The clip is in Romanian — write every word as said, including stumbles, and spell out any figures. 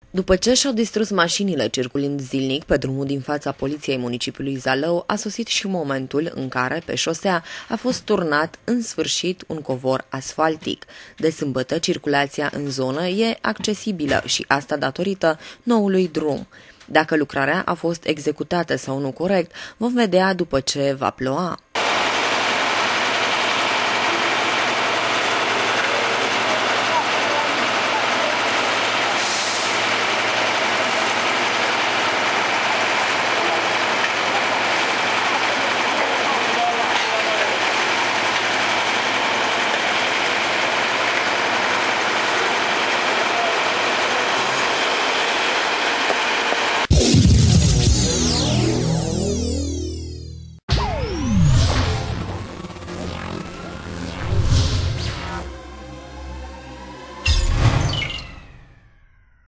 După ce și-au distrus mașinile circulând zilnic pe drumul din fața poliției municipiului Zalău, a sosit și momentul în care, pe șosea, a fost turnat în sfârșit un covor asfaltic. De sâmbătă, circulația în zonă e accesibilă și asta datorită noului drum. Dacă lucrarea a fost executată sau nu corect, vom vedea după ce va ploua.